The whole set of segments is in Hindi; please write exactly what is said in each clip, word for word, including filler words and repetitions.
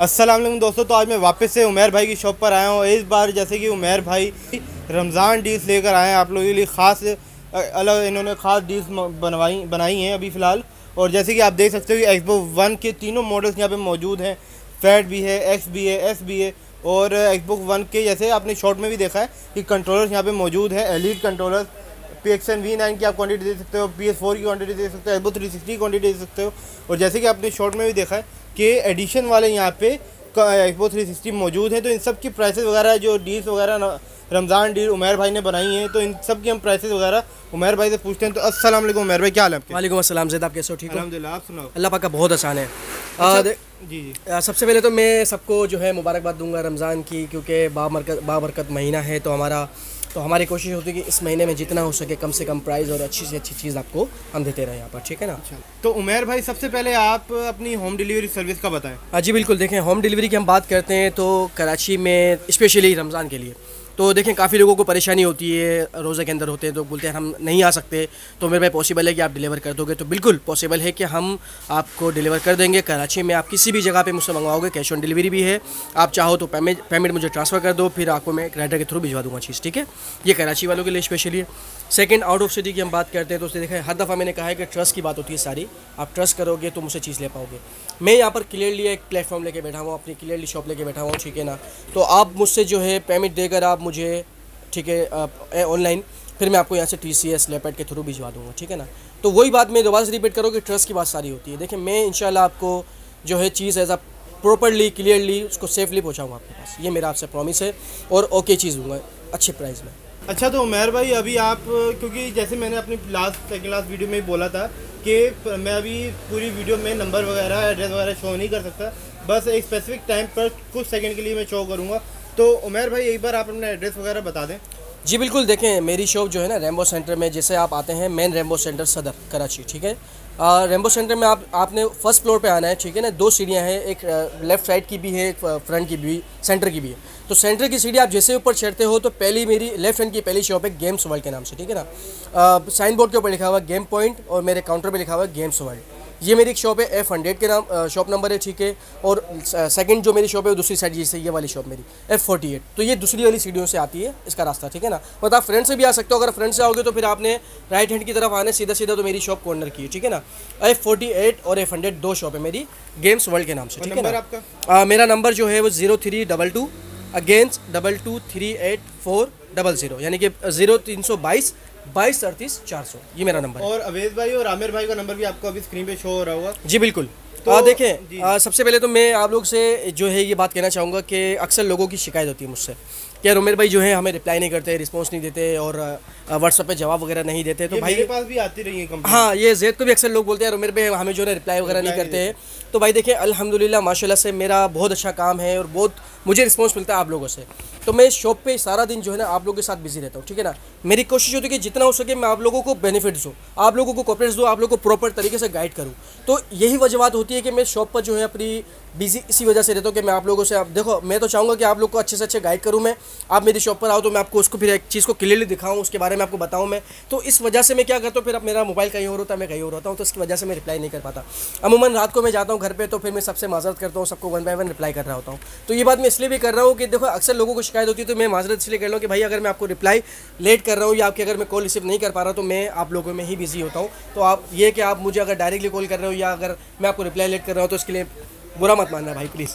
अस्सलाम वालेकुम दोस्तों, तो आज मैं वापस से उमैर भाई की शॉप पर आया हूँ। इस बार जैसे कि उमैर भाई रमज़ान डील्स लेकर आए हैं आप लोगों के लिए, ख़ास अलग इन्होंने ख़ास डील्स बनवाई बनाई हैं अभी फ़िलहाल। और जैसे कि आप देख सकते हो कि एक्सबॉक्स वन के तीनों मॉडल्स यहाँ पे मौजूद हैं। फैट भी है, एक्स भी है, एस भी है। और एक्सबॉक्स वन के जैसे आपने शॉर्ट में भी देखा है कि कंट्रोलर्स यहाँ पे मौजूद हैं, elite controllers. P X N V nine की आप क्वांटिटी दे सकते हो, पी एस फोर की क्वांटिटी दे सकते हो, एक्सबॉक्स थ्री सिक्सटी की क्वांटिटी दे सकते हो। और जैसे कि आपने शॉर्ट में भी देखा है कि एडिशन वाले यहाँ पे एक्सबॉक्स थ्री सिक्सटी मौजूद है। तो इन सब की प्राइसेस वगैरह जो डील्स वगैरह रमज़ान डील उमैर भाई ने बनाई हैं, तो इन सब की हम प्राइसेस वगैरह उमैर भाई से पूछते हैं। तो अस्सलाम वालेकुम उमैर भाई, क्या हाल है आपके? वालेकुम अस्सलाम ज़ैद, आप कैसे हो? ठीक हो अल्हम्दुलिल्लाह, आप सुनाओ। अल्लाह पाक का बहुत आसान है। अच्छा, जी जी आ, सबसे पहले तो मैं सबको जो है मुबारकबाद दूंगा रमज़ान की, क्योंकि बाबरकत बाबरकत महीना है। तो हमारा तो हमारी कोशिश होती है कि इस महीने में जितना हो सके कम से कम प्राइस और अच्छी से अच्छी चीज़ आपको हम देते रहें यहाँ पर, ठीक है ना। अच्छा, तो उमैर भाई सबसे पहले आप अपनी होम डिलीवरी सर्विस का बताएं। हाँ जी बिल्कुल, देखें होम डिलीवरी की हम बात करते हैं तो कराची में स्पेशली रमज़ान के लिए तो देखें काफ़ी लोगों को परेशानी होती है, रोज़े के अंदर होते हैं तो बोलते हैं हम नहीं आ सकते। तो मेरे भाई पॉसिबल है कि आप डिलीवर कर दोगे? तो बिल्कुल पॉसिबल है कि हम आपको डिलीवर कर देंगे। कराची में आप किसी भी जगह पे मुझसे मंगवाओगे, कैश ऑन डिलीवरी भी है। आप चाहो तो पेमेंट पेमेंट मुझे ट्रांसफ़र कर दो, फिर आपको मैं क्रेडिट के थ्रू भिजवा दूँगा चीज़, ठीक है। ये कराची वालों के लिए स्पेशली है। सेकंड, आउट ऑफ सिटी की हम बात करते हैं तो उससे देखें हर दफ़ा मैंने कहा है कि ट्रस्ट की बात होती है सारी। आप ट्रस्ट करोगे तो मुझसे चीज़ ले पाओगे। मैं यहाँ पर क्लियरली एक प्लेटफॉर्म लेके बैठा हुआ, अपनी क्लियरली शॉप लेके बैठा हुआ, ठीक है ना। तो आप मुझसे जो है पेमेंट देकर आप मुझे, ठीक है, ऑनलाइन, फिर मैं आपको यहाँ से टी सी एस लेपेट के थ्रू भिजवा दूँगा, ठीक है ना। तो वही बात मैं दोबारा से रिपीट करूँ कि ट्रस्ट की बात सारी होती है। देखिए मैं इंशाल्लाह आपको जो है चीज़ एज अ प्रॉपरली क्लियरली उसको सेफली पहुँचाऊँगा आपके पास, ये मेरा आपसे प्रॉमिस है। और ओके चीज़ दूँगा अच्छे प्राइस में। अच्छा, तो उमैर भाई अभी आप, क्योंकि जैसे मैंने अपनी लास्ट सेकंड लास्ट वीडियो में बोला था कि मैं अभी पूरी वीडियो में नंबर वगैरह एड्रेस वगैरह शो नहीं कर सकता, बस एक स्पेसिफिक टाइम पर कुछ सेकंड के लिए मैं शो करूँगा। तो उमैर भाई एक बार आप अपना एड्रेस वगैरह बता दें। जी बिल्कुल, देखें मेरी शॉप जो है ना रेम्बो सेंटर में, जैसे आप आते हैं मेन रेम्बो सेंटर सदर कराची, ठीक है। रेम्बो सेंटर में आप आपने फर्स्ट फ्लोर पे आना है, ठीक है ना। दो सीढ़ियाँ हैं, एक लेफ़्ट साइड की भी है, एक फ्रंट की भी, सेंटर की भी है। तो सेंटर की सीढ़ी आप जैसे ऊपर चढ़ते हो तो पहली मेरी लेफ्ट हैंड की पहली शॉप है गेम्स वर्ल्ड के नाम से, ठीक है ना। साइन बोर्ड के ऊपर लिखा हुआ है गेम पॉइंट और मेरे काउंटर पे लिखा हुआ है गेम्स वर्ल्ड। ये मेरी एक शॉप है, एफ हंड्रेड के नाम शॉप नंबर है, ठीक है। और सेकंड जो मेरी शॉप है वो दूसरी साइड, जैसे ये वाली शॉप मेरी एफ फोर्टी एट, तो ये दूसरी वाली सीढ़ियों से आती है इसका रास्ता, ठीक है ना। मतलब आप फ्रंट से भी आ सकते हो। अगर फ्रंट से आओगे तो फिर आपने राइट हैंड की तरफ आने सीधा सीधा तो मेरी शॉप कॉर्नर की है, ठीक है ना। एफ फोर्टी एट और एफ हंड्रेड दो शॉप है मेरी गेम्स वर्ल्ड के नाम से, ठीक है ना। आपका मेरा नंबर जो है वो zero three double two against double two three eight four double zero, यानी कि जीरो तीन सौ बाईस बाईस अड़तीस चार सौ, ये मेरा नंबर है। और अवेज भाई और आमिर भाई का नंबर भी आपको अभी स्क्रीन पे शो हो रहा होगा। जी बिल्कुल। तो देखें सबसे पहले तो मैं आप लोग से जो है ये बात कहना चाहूँगा कि अक्सर लोगों की शिकायत होती है मुझसे कि यार उमैर भाई जो है हमें रिप्लाई नहीं करते, रिस्पांस नहीं देते और व्हाट्सएप पे जवाब वगैरह नहीं देते। तो भाई मेरे पास भी आती रही है। हाँ, ये ज़ैद को भी अक्सर लोग बोलते हैं यार उमैर भाई हमें जो है रिप्लाई वगैरह नहीं करते हैं। तो भाई देखिए अल्हम्दुलिल्लाह माशाल्लाह से मेरा बहुत अच्छा काम है और बहुत मुझे रिस्पांस मिलता है आप लोगों से। तो मैं शॉप पे सारा दिन जो है ना आप लोगों के साथ बिजी रहता हूँ, ठीक है ना। मेरी कोशिश होती है कि जितना हो सके मैं आप लोगों को बेनिफिट्स दूँ, आप लोगों को कोऑपरेट्स दूँ, आप लोगों को प्रॉपर तरीके से गाइड करूँ। तो यही वजहत होती है कि मैं शॉप पर जो है अपनी बिजी इसी वजह से रहता हूँ कि मैं आप लोगों से, आप देखो मैं तो चाहूँगा कि आप लोग को अच्छे से अच्छे गाइड करूँ मैं। आप मेरी शॉप पर आओ तो मैं आपको उसको फिर एक चीज़ को क्लियरली दिखाऊँ, उसके बारे में आपको बताऊँ मैं। तो इस वजह से मैं क्या करता हूँ, फिर अब मेरा मोबाइल कहीं और होता है, मैं कहीं और होता हूँ, तो इसकी वजह से मैं रिप्लाई नहीं कर पाता। अमूमन रात को मैं जाता हूँ घर पे तो फिर मैं सबसे माजरत करता हूँ, सबको वन बाय वन रिप्लाई कर रहा होता हूँ। तो ये बात मैं इसलिए भी कर रहा हूँ कि देखो अक्सर लोगों को शिकायत होती है, तो मैं माजरत इसलिए कर रहा हूँ कि भाई अगर मैं आपको रिप्लाई लेट कर रहा हूँ या आपकी अगर मैं कॉल रिसीव नहीं कर पा रहा तो मैं आप लोगों में ही बिजी होता हूँ। तो आप ये कि आप मुझे अगर डायरेक्टली कॉल कर रहे हो या अगर मैं आपको रिप्लाई लेट कर रहा हूँ तो इसके लिए बुरा मत मानना भाई प्लीज़।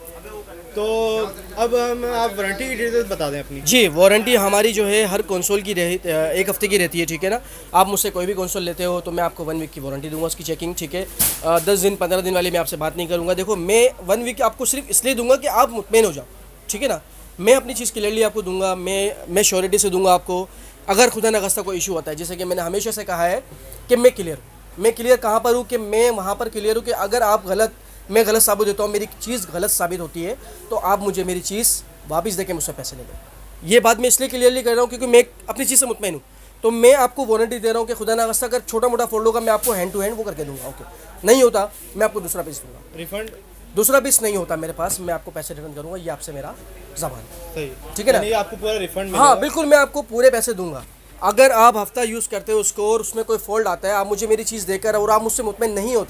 तो अब हम आप वारंटी की डिटेल्स बता दें अपनी। जी, वारंटी हमारी जो है हर कंसोल की रही एक हफ्ते की रहती है, ठीक है ना। आप मुझसे कोई भी कंसोल लेते हो तो मैं आपको वन वीक की वारंटी दूंगा उसकी चेकिंग, ठीक है। दस दिन पंद्रह दिन वाली मैं आपसे बात नहीं करूंगा। देखो मैं वन वीक आपको सिर्फ इसलिए दूंगा कि आप मुतमईन हो जाओ, ठीक है ना। मैं अपनी चीज़ क्लियरली आपको दूंगा, मैं मैं श्योरिटी से दूंगा आपको। अगर खुदा न खास्ता कोई इशू होता है, जैसे कि मैंने हमेशा से कहा है कि मैं क्लियर हूँ। मैं क्लियर कहाँ पर हूँ कि मैं वहाँ पर क्लियर हूँ कि अगर आप गलत मैं गलत साबित होता हूँ, मेरी चीज़ गलत साबित होती है तो आप मुझे मेरी चीज़ वापस देके मुझसे पैसे ले लो। ये बात मैं इसलिए क्लियरली कर रहा हूँ क्योंकि मैं अपनी चीज़ से मुतमईन हूँ। तो मैं आपको वारंटी दे रहा हूँ कि खुदा ना खास्ता अगर छोटा मोटा फॉल्ट होगा मैं आपको हैंड टू हैंड वो करके दूंगा, ओके। नहीं होता मैं आपको दूसरा पीस दूंगा। रिफंड दूसरा पीस नहीं होता मेरे पास, मैं आपको पैसे रिटर्न करूँगा, ये आपसे मेरा ज़बान, सही, ठीक है ना। आपको पूरा रिफंड? हाँ बिल्कुल, मैं आपको पूरे पैसे दूंगा। अगर आप हफ्ता यूज़ करते हो उसको और उसमें कोई फॉल्ट आता है, आप मुझे मेरी चीज़ देकर और आप मुझसे मुतमईन नहीं होते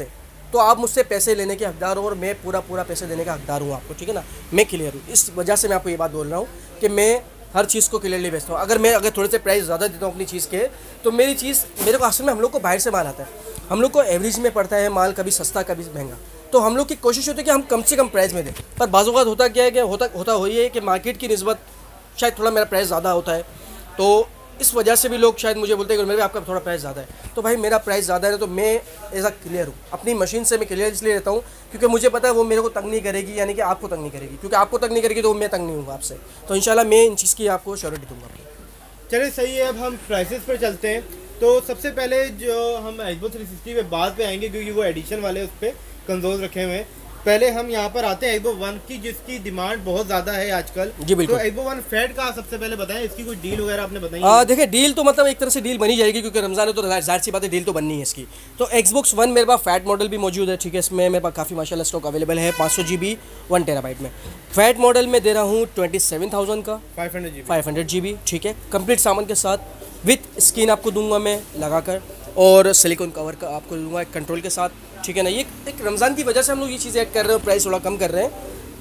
तो आप मुझसे पैसे लेने के हकदार हो और मैं पूरा पूरा पैसे देने का हकदार हूँ आपको, ठीक है ना। मैं क्लियर हूँ, इस वजह से मैं आपको ये बात बोल रहा हूँ कि मैं हर चीज़ को क्लियरली बेचता हूँ। अगर मैं अगर थोड़े से प्राइस ज़्यादा देता हूँ अपनी चीज़ के, तो मेरी चीज़ मेरे को असल में हम लोग को बाहर से माल आता है, हम लोग को एवरेज में पड़ता है माल, कभी सस्ता कभी महंगा। तो हम लोग की कोशिश होती है कि हम कम से कम प्राइस में दें, पर बाज़ औक़ात होता क्या है कि होता होता वही है कि मार्केट की निस्बत शायद थोड़ा मेरा प्राइस ज़्यादा होता है, तो इस वजह से भी लोग शायद मुझे बोलते हैं कि मेरे आपका थोड़ा प्राइस ज़्यादा है। तो भाई मेरा प्राइस ज़्यादा है तो मैं ऐसा क्लियर हूँ, अपनी मशीन से मैं क्लियर इसलिए रहता हूँ क्योंकि मुझे पता है वो मेरे को तंग नहीं करेगी, यानी कि आपको तंग नहीं करेगी, क्योंकि आपको तंग नहीं करेगी तो मैं तंग नहीं हूँ आपसे। तो इंशाल्लाह मैं इन चीज़ की आपको श्योरिटी दूँगा। चलिए सही है, अब हम प्राइसेस पर चलते हैं। तो सबसे पहले जो हम एक्सबॉक्स थ्री सिक्सटी पे बाद पे आएंगे क्योंकि वो एडिशन वाले उस पर कंसोल रखे हुए हैं। पहले हम यहाँ पर आते हैं एक्सबॉक्स वन की, जिसकी डिमांड बहुत ज़्यादा है आजकल। जी बिल्कुल। तो एक्सबॉक्स वन फैट का सबसे पहले बताएं, इसकी कोई डील वगैरह आपने बताई? हाँ देखिए, डील तो मतलब एक तरह से डील बनी जाएगी क्योंकि रमज़ान है तो जाहिर सी बात है डील तो बननी है इसकी। तो एक्सबॉक्स वन मेरे पास फैट मॉडल भी मौजूद है, ठीक है। इसमें मेरे पास काफ़ी माशाल्लाह स्टॉक अवेलेबल है, पाँच सौ जी बी वन टेराबाइट में। फैट मॉडल में दे रहा हूँ ट्वेंटी सेवन थाउजेंड का, five hundred G five hundred G B, ठीक है। कंप्लीट सामान के साथ विथ स्क्रीन आपको दूंगा मैं लगा कर, और सिलिकॉन कवर का आपको दूंगा एक कंट्रोल के साथ, ठीक है ना। ये एक रमज़ान की वजह से हम लोग ये चीज़ ऐड कर रहे हैं, प्राइस थोड़ा कम कर रहे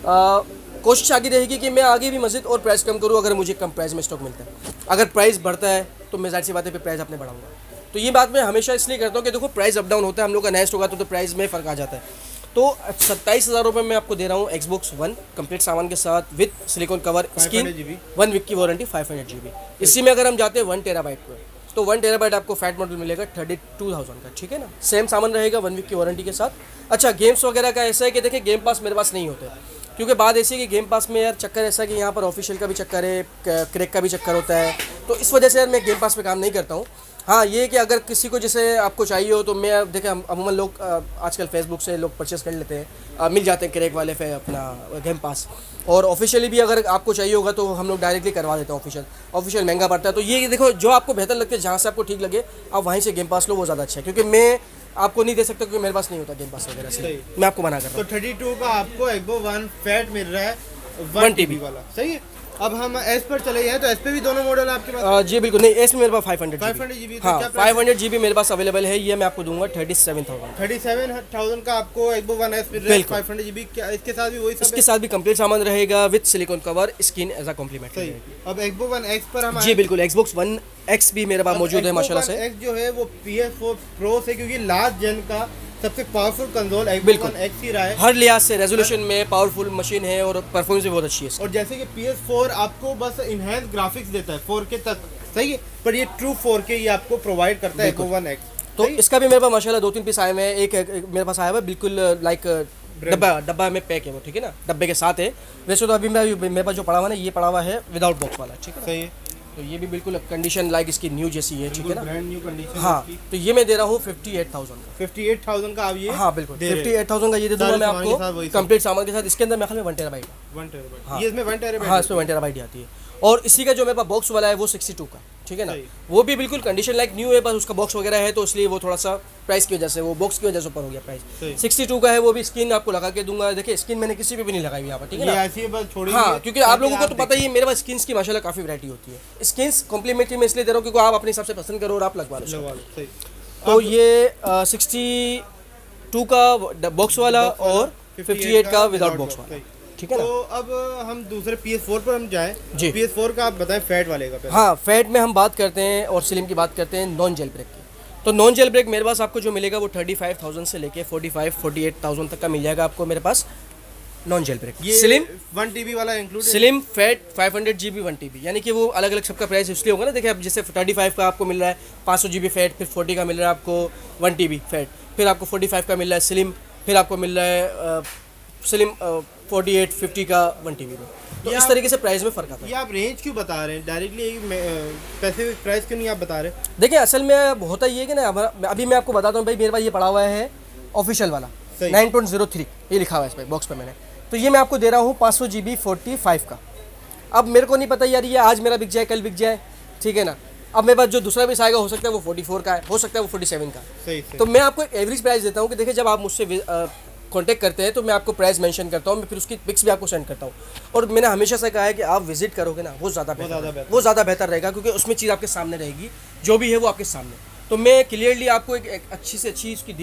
हैं। कोशिश आगे रहेगी कि मैं आगे भी मज़ीद और प्राइस कम करूँ अगर मुझे कम प्राइस में स्टॉक मिलता है। अगर प्राइस बढ़ता है तो मैं ज़ाहिर सी बात है पे प्राइस अपने बढ़ाऊंगा। तो ये बात मैं हमेशा इसलिए करता हूँ कि देखो प्राइस अप डाउन होता है, हम लोग का नया स्टॉक आता है तो प्राइस में फ़र्क आ जाता है। तो सत्ताईस हज़ार रुपये में आपको दे रहा हूँ एक्सबॉक्स वन कंप्लीट सामान के साथ with silicone cover, screen, one week की warranty, five hundred G B. इसी में अगर हम जाते हैं वन टेराबाइट पर तो वन टेराबाइट आपको फैट मॉडल मिलेगा थर्टी टू थाउजेंड का, ठीक है ना। सेम सामान रहेगा वन वीक की वारंटी के साथ। अच्छा, गेम्स वगैरह का ऐसा है कि देखिए गेम पास मेरे पास नहीं होते, क्योंकि बात ऐसी है कि गेम पास में यार चक्कर ऐसा है कि यहाँ पर ऑफिशियल का भी चक्कर है, क्रैक का भी चक्कर होता है, तो इस वजह से यार मैं गेम पास पे काम नहीं करता हूँ। हाँ ये कि अगर किसी को जैसे आपको चाहिए हो तो मैं देखें अमूमन लोग आजकल फेसबुक से लोग परचेस कर लेते हैं, मिल जाते हैं क्रैक वाले पे अपना गेम पास, और ऑफिशियली भी अगर आपको चाहिए होगा तो हम लोग डायरेक्टली करवा देते हैं। ऑफिशियल ऑफिशियल महंगा पड़ता है, तो ये देखो जो आपको बेहतर लगता है, जहाँ से आपको ठीक लगे आप वहीं से गेम पास लो, वो ज़्यादा अच्छा है। क्योंकि मैं आपको नहीं दे सकता क्योंकि मेरे पास नहीं होता गेम पास वगैरह से, मैं आपको मना कर रहा हूँ। तो थर्टी टू का आपको एक्सबॉक्स वन फैट मिल रहा है, वन टी बी वाला, सही है। अब हम एस पर चले जाएं तो एस पे भी दोनों मॉडल आपके पास? आ, जी बिल्कुल नहीं, एस में मेरे पास five hundred five hundred G B. हाँ फाइव हंड्रेड जी बी मेरे पास अवेलेबल है, ये मैं आपको दूंगा thirty seven thousand thirty seven thousand का आपको एक्सबॉक्स वन एस मिल रहा है, फाइव हंड्रेड जी बी। इसके साथ भी वही सब, इसके साथ भी कंप्लीट सामान रहेगा with silicone cover, screen as a complement. सही। अब एक्सबॉक्स वन एक्स पर हम जी बिल्कुल, एक्सबॉक्स वन एक्स भी मेरे पास मौजूद है माशाल्लाह से। एक्स जो है वो पी एस फोर प्रो से, क्योंकि लास्ट जेन का सबसे powerful console Xbox One X ही रहा है, हर लिहाज से रेजोल्यूशन में पावरफुल मशीन है और परफॉर्मेंस भी बहुत अच्छी है। और जैसे कि पी एस फोर आपको बस इनहैंस ग्राफिक्स देता है फोर के तक, सही है, पर ये ट्रू फोर के ये आपको प्रोवाइड करता है एक्सबॉक्स वन एक्स। तो इसका भी मेरे पास माशाल्लाह दो तीन पीस आए हुए हैं, एक, एक मेरे पास आया हुआ है बिल्कुल लाइक डब्बा डब्बा में पैक है वो, ठीक है ना, डब्बे के साथ है। वैसे तो अभी मेरे पास जो पड़ा हुआ है ना, ये पड़ा हुआ है विदाउट बॉक्स वाला, ठीक है, सही है। तो ये भी बिल्कुल कंडीशन लाइक इसकी न्यू जैसी है, ठीक है ना, ब्रांड न्यू कंडीशन। हाँ तो ये मैं दे रहा हूँ फिफ्टी एट थाउजेंड का, फिफ्टी एट थाउजेंड का आप ये? हाँ बिल्कुल फिफ्टी एट थाउजेंड का ये दे दूँगा मैं आपको कंप्लीट सामान के साथ। इसके अंदर मेरे ख्याल में वन टेराबाइट वन टेराबाइट, ये इसमें वन टेराबाइट, हाँ इसमें वन टेराबाइट आती है। और इसी का जो मेरे पास बॉक्स वाला है वो सिक्सटी टू का, ठीक है ना, वो भी बिल्कुल कंडीशन लाइक न्यू है, बस उसका बॉक्स वगैरह है तो इसलिए वो थोड़ा सा प्राइस की वजह से, वो बॉक्स की वजह से ऊपर हो गया प्राइस। सिक्सटी टू का है, वो भी स्क्रीन आपको लगा के दूंगा। देखिए स्क्रीन मैंने किसी पे भी नहीं लगाई यहाँ पर, ठीक है ना, ऐसी है बस छोड़ी। हाँ क्योंकि आप लोगों को तो पता ही है मेरे पास स्क्रीन की माशाल्लाह काफ़ी वैरायटी होती है। स्क्रीन कॉम्प्लीमेंट्री में इसलिए दे रहा हूँ क्योंकि आप अपने हिसाब से पसंद करो और आप लगवा लो। तो ये सिक्सटी टू का बॉक्स वाला और फिफ्टी एट का विदाउट बॉक्स वाला, ठीक है ना। तो अब हम दूसरे पी एस फोर पर हम जाएं जी। पी एस फोर का आप बताएं फैट वाले का। हाँ फैट में हम बात करते हैं और स्लिम की बात करते हैं नॉन जेल ब्रेक की। तो नॉन जेल ब्रेक मेरे पास आपको जो मिलेगा वो थर्टी फाइव थाउजेंड से लेके forty five forty eight thousand तक का मिल जाएगा आपको मेरे पास नॉन जेल ब्रेक। ये स्लिम वन टी बी वाला include, slim fat five hundred G B one T B, यानी कि वो अलग अलग सबका प्राइस इसलिए होगा ना। देखिए अब जैसे थर्टी फाइव का आपको मिल रहा है पाँच सौ जी बी फैट, फिर फोर्टी का मिल रहा है आपको वन टी बी फैट, फिर आपको फोर्टी फाइव का मिल रहा है स्लिम, फिर आपको मिल रहा है स्लिम फोर्टी एट फिफ्टी का वन टी बी में। तो इस तरीके से प्राइस में फ़र्क आता है। ये आप रेंज क्यों बता रहे हैं डायरेक्टली, पैसे प्राइस क्यों नहीं आप बता रहे? देखिए असल में होता ये है कि ना, अभी मैं आपको बताता हूँ भाई, मेरे पास ये पड़ा हुआ है ऑफिशियल वाला नाइन पॉइंट जीरो थ्री, ये लिखा हुआ है इस पर बॉक्स पे मैंने, तो ये मैं आपको दे रहा हूँ पाँच सौ जी बी फोर्टी फाइव का। अब मेरे को नहीं पता यार ये आज मेरा बिक जाए कल बिक जाए, ठीक है ना। अब मेरे पास जो दूसरा पीस आएगा हो सकता है वो फोर्टी फोर का है, हो सकता है वो फोर्टी सेवन का। सही, सही। तो मैं आपको एक एवरेज प्राइस देता हूँ कि देखिए जब आप मुझसे कांटेक्ट करते हैं तो मैं आपको प्राइस मेंशन करता हूँ, मैं फिर उसकी पिक्स भी आपको सेंड करता हूँ। और मैंने हमेशा से कहा है कि आप विजिट करोगे ना वो ज़्यादा बेहतर वो ज़्यादा बेहतर रहेगा, क्योंकि उसमें चीज़ आपके सामने रहेगी, जो भी है वो आपके सामने। तो मैं क्लियरली आपको एक, एक अच्छी से अच्छी उसकी डील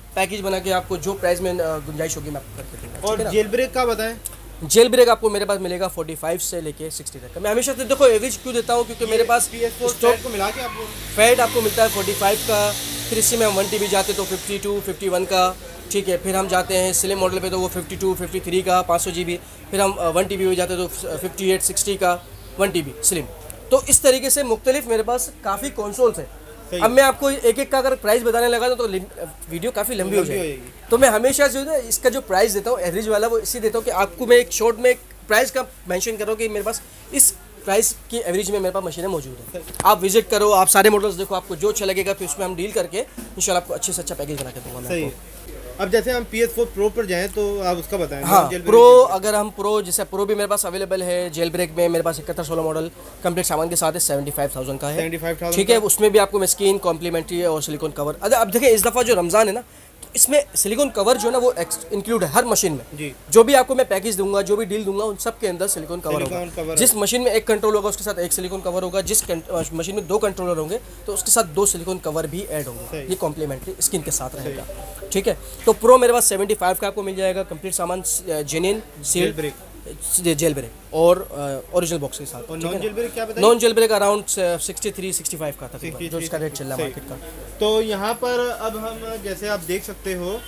पैकेज बना के आपको जो प्राइस में गुंजाइश होगी मैं आपको करके दूँगा। और जेल ब्रेक का बताएं? जेल ब्रेक आपको मेरे पास मिलेगा पैंतालीस से लेके साठ तक का। मैं हमेशा से देखो एवरेज क्यों देता हूँ, क्योंकि मेरे पास पी एस फोर स्टॉक को मिला के आपको फैट आपको मिलता है पैंतालीस का, फिर इससे में हम वन टी बी जाते तो बावन, इक्यावन का, ठीक है। फिर हम जाते हैं स्लिम मॉडल पे तो वो बावन, तिरेपन का पाँच सौ जी बी, फिर हम वन टी बी में जाते तो अट्ठावन, साठ का वन टी बी स्लिम। तो इस तरीके से मुख्तलिफ मेरे पास काफ़ी कंसोल्स हैं। अब मैं आपको एक एक का अगर प्राइस बताने लगा तो वीडियो काफ़ी लंबी हो जाएगी, तो मैं हमेशा जो है इसका जो प्राइस देता हूँ एवरेज वाला वो इसी देता हूँ कि आपको मैं एक शॉर्ट में एक प्राइस का मेंशन करो कि मेरे पास इस प्राइस की एवरेज में मेरे पास मशीनें मौजूद हैं। आप विजिट करो, आप सारे मॉडल्स देखो, आपको जो अच्छा लगेगा फिर उसमें हम डील करके इंशाल्लाह आपको अच्छे से अच्छा पैकेज बना के दूंगा मैं आपको। अब जैसे हम पी एस फोर प्रो पर जाएं तो आप उसका बताएं। हाँ, प्रो अगर हम प्रो जैसे प्रो भी मेरे पास अवेलेबल है जेल ब्रेक में, मेरे पास इकहत्तर सोलह मॉडल कंप्लीट सामान के साथ है, सेवेंटी फाइव थाउजेंड का है, ठीक है। उसमें भी आपको मैं स्क्रीन कॉम्प्लीमेंट्री और सिलिकॉन कवर। अगर अब देखें इस दफ़ा जो रमज़ान है ना, तो इसमें सिलिकॉन कवर जो है ना वो इंक्लूड है हर मशीन में जी। जो भी आपको मैं पैकेज दूंगा, जो भी डील दूंगा, उन सब के अंदर सिलिकॉन कवर होगा। जिस मशीन में एक कंट्रोल होगा उसके साथ एक सिलिकॉन कवर होगा, जिस मशीन में दो कंट्रोलर होंगे तो उसके साथ दो सिलिकॉन कवर भी ऐड होंगे, ये कॉम्प्लीमेंट्री स्किन के साथ रहेगा, ठीक है। तो प्रो मेरे पास पचहत्तर का आपको मिल जाएगा कंप्लीट सामान, genuine seal break, jailbreak और ओरिजिनल बॉक्स के साथ। और नॉन जेल ब्रेक क्या बताइए? Non jailbreak around sixty three sixty five का था जो इसका रेट चल रहा है मार्केट का। तो यहाँ पर अब हम जैसे आप देख सकते हो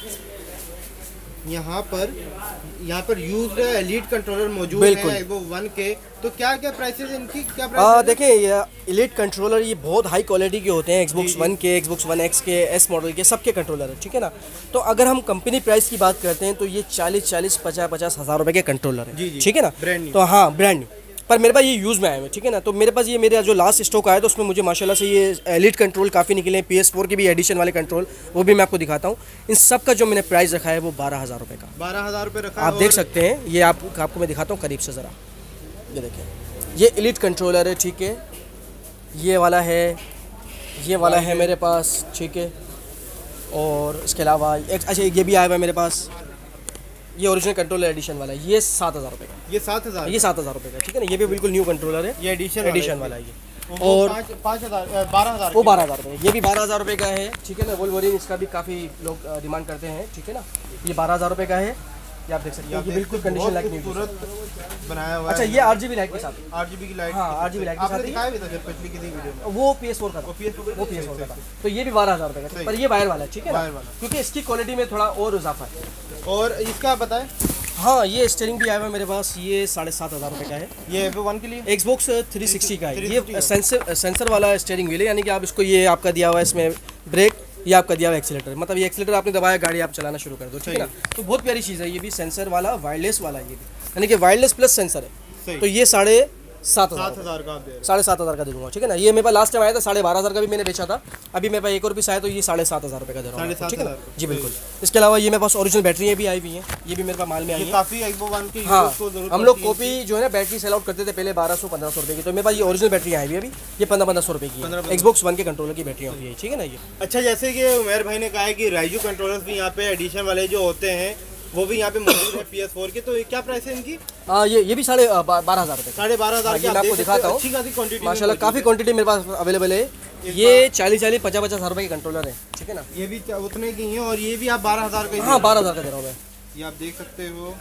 यहाँ पर यहाँ पर यूज्ड एलीट कंट्रोलर मौजूद है एक्सबो वन के। तो क्या क्या प्राइसेस इनकी क्या प्राइस? देखें ये एलीट कंट्रोलर ये बहुत हाई क्वालिटी के होते हैं, एक्सबॉक्स वन के, एक्सबॉक्स वन एक्स के, एस मॉडल के, सबके कंट्रोलर है, ठीक है ना। तो अगर हम कंपनी प्राइस की बात करते हैं तो ये चालीस चालीस पचास पचास हज़ार रुपए के कंट्रोलर है, ठीक है ना। तो हाँ ब्रांड न्यू, पर मेरे पास ये यूज़ में आए हुए, ठीक है ना। तो मेरे पास ये मेरा जो लास्ट स्टॉक आया तो उसमें मुझे माशाल्लाह से ये एलीट कंट्रोल काफ़ी निकले हैं, पी एस फोर के भी एडिशन वाले कंट्रोल, वो भी मैं आपको दिखाता हूँ। इन सब का जो मैंने प्राइस रखा है वो बारह हज़ार रुपये का, बारह हज़ार रुपये रखा आप देख सकते हैं। ये आप आपको मैं दिखाता हूँ करीब से ज़रा, ये देखें ये एलीट कंट्रोलर है, ठीक है। ये वाला है, ये वाला है मेरे पास, ठीक है। और इसके अलावा अच्छा ये भी आया हुआ है मेरे पास, ये ओरिजिनल कंट्रोलर एडिशन वाला है, ये सात हज़ार रुपये का, ये सात हज़ार ये सात हज़ार रुपये का, ठीक है ना। ये भी बिल्कुल न्यू कंट्रोलर है, ये एडिशन एडिशन वाला है ये। और पाँच हज़ार बारह हज़ार वो बारह हज़ार रुपये, ये भी बारह हज़ार रुपये का है, ठीक है ना। वोल्वरिन इसका भी काफ़ी लोग डिमांड करते हैं, ठीक है ना। ये बारह हज़ार रुपये का है, ये आप देख सकते हैं, ये बिल्कुल कंडीशन लाइक नहीं बनाया हुआ है। अच्छा ये आरजीबी लाइट के साथ, आरजीबी की लाइट, हाँ आरजीबी लाइट के साथ दिखाया भी था जब पिछली किसी वीडियो में, वो पी एस फोर का था, वो पी एस फोर का था। तो ये भी बारह हज़ार रुपये का, पर ये वायर वाला है, ठीक है ना, क्योंकि इसकी क्वालिटी में थोड़ा और इजाफा है। और इसका बताएं? हाँ ये स्टीयरिंग भी आया हुआ है मेरे पास, ये साढ़े सात हज़ार रुपये का है, ये एक्सबो वन के लिए एक्सबॉक्स थ्री सिक्सटी का है। ये सेंसर सेंसर वाला स्टीयरिंग व्हील है, यानी कि आप इसको, ये आपका दिया हुआ है इसमें ब्रेक, ये आपका दिया हुआ एक्सीलेटर, मतलब ये एक्सीलेटर आपने दबाया गाड़ी आप चलाना शुरू कर दो, ठीक है ना। तो बहुत प्यारी चीज़ है ये भी, सेंसर वाला वायरलेस वाला, ये भी यानी कि वायरलेस प्लस सेंसर है। तो ये साढ़े सात हज़ार का साढ़े सात हज़ार का दे दूँगा, ठीक है ना। ये मेरे पास लास्ट टाइम आया था साढ़े बारह हज़ार का भी मैंने बेचा था, अभी मेरे पास एक और पीस आया तो ये साढ़े सात हज़ार रुपये का दे रहा हूँ, ठीक है ना जी बिल्कुल। इसके अलावा ये मेरे पास ओरिजिनल बैटरियाँ भी आई हुई हैं, ये भी मेरे पास माल में आई है काफ़ी एक्सबो वन की। हाँ हम लोग कॉपी जो है ना बैटरी सेल आउट करते थे पहले बारह सौ पंद्रह सौ रुपये की, तो मेरे पास ये ओरिजिनल बैटरी आई हुई है अभी, ये पंद्रह पंद्रह सौ रुपये की एक्सबॉक्स वन के कंट्रोलर की बैटरियाँ होती है, ठीक है ना। ये अच्छा जैसे कि उमैर भाई ने कहा है कि राइजू कंट्रोलर्स भी यहाँ पे एडिशन वाले जो होते हैं वो भी यहाँ पे मौजूद है पी एस फोर के। तो क्या प्राइस है इनकी? हाँ ये ये भी साढ़े बारह हज़ार रुपये, साढ़े बारह हज़ार की मैं आपको दिखाता हूँ, अच्छी खासी क्वांटिटी माशाल्लाह काफ़ी क्वांटिटी मेरे पास अवेलेबल है। ये चालीस चालीस पचास पचास हज़ार रुपये के कंट्रोलर है, ठीक है ना। ये भी उतने की हैं और ये भी आप बारह हज़ार का? हाँ बारह हज़ार का दे रहा हूँ मैं, ये आप देख सकते हो।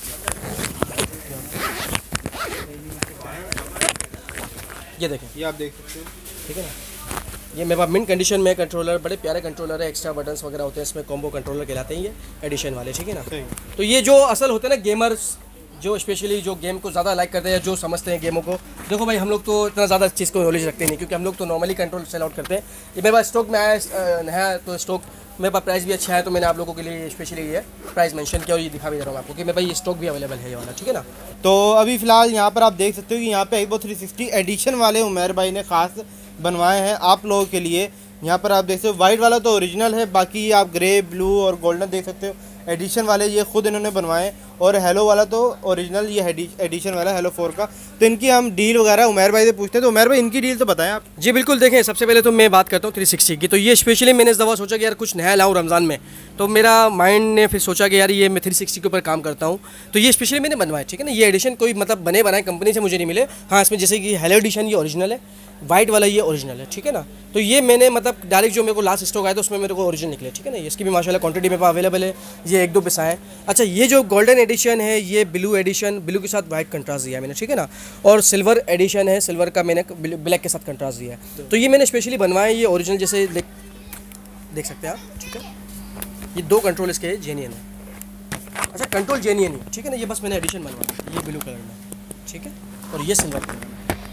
ये देखें, ये आप देख सकते हो, ठीक है ना। ये मेरे पास मिंट कंडीशन में कंट्रोलर, बड़े प्यारे कंट्रोलर है, एक्स्ट्रा बटन्स वगैरह होते हैं इसमें, कॉम्बो कंट्रोलर कहलाते हैं ये एडिशन वाले, ठीक है ना। तो ये जो असल होते हैं ना गेमर्स, जो स्पेशली जो गेम को ज़्यादा लाइक करते हैं, जो समझते हैं गेमों को, देखो भाई हम लोग तो इतना ज़्यादा चीज़ को नॉलेज रखते नहीं, क्योंकि हम लोग तो नॉर्मली कंट्रोल सेल आउट करते हैं। ये मेरे पास स्टॉक में आया नया, तो स्टॉक मेरे पास प्राइस भी अच्छा है, तो मैंने आप लोगों के लिए स्पेशली ये प्राइस मेंशन किया और ये दिखा भी दे रहा हूँ आपको कि मेरे भाई ये स्टॉक भी अवेलेबल है ये वाला, ठीक है ना। तो अभी फ़िलहाल यहाँ पर आप देख सकते हो कि यहाँ पे एक्सबो थ्री सिक्सटी एडिशन वाले उमैर भाई ने ख़ास बनवाए हैं आप लोगों के लिए। यहाँ पर आप देख सकते हो वाइट वाला तो ओरिजिनल है, बाकी आप ग्रे, ब्लू और गोल्डन देख सकते हो, एडिशन वाले ये खुद इन्होंने बनवाए हैं। और हेलो वाला तो ओरिजिनल, ये एडिशन वाला हेलो फोर का। तो इनकी हम डील वगैरह उमैर भाई से पूछते हैं। तो उमैर भाई इनकी डील तो बताएं आप। जी बिल्कुल, देखें सबसे पहले तो मैं बात करता हूँ थ्री सिक्सटी की। तो ये स्पेशली मैंने इस दफ़ा सोचा कि यार कुछ नया लाऊं रमज़ान में, तो मेरा माइंड ने फिर सोचा कि यार ये मैं थ्री सिक्सटी के ऊपर काम करता हूँ। तो ये स्पेशली मैंने बनवाया, ठीक है ना। ये एडिशन कोई मतलब बने बनाए कंपनी से मुझे नहीं मिले। हाँ, इसमें जैसे कि हेलो एडिशन ये ओरिजिनल है, वाइट वाला ये ओरिजिनल है, ठीक है ना। तो ये मैंने मतलब डायरेक्ट जो मेरे को लास्ट स्टॉक आया तो उसमें मेरे को ओरिजिनल निकले, ठीक है ना। इसकी भी माशाल्लाह क्वांटिटी मेरे पास अवेलेबल है, ये एक दो पीस आए। अच्छा, ये जो गोल्डन एडिशन है ये ब्लू एडिशन, ब्लू के साथ वाइट कंट्रास्ट दिया है मैंने, ठीक है ना। और सिल्वर एडिशन है, सिल्वर का मैंने ब्लैक के साथ कंट्रास्ट दिया है। तो ये मैंने स्पेशली बनवाया, ये ओरिजिनल जैसे देख देख सकते हैं आप, ठीक है। ये दो कंट्रोल इसके जेन्युइन है। अच्छा, कंट्रोल जेन्युइन है, ठीक है ना। ये बस मैंने एडिशन बनवाया, ये ब्लू कलर में, ठीक है, और ये सिल्वर कलर में।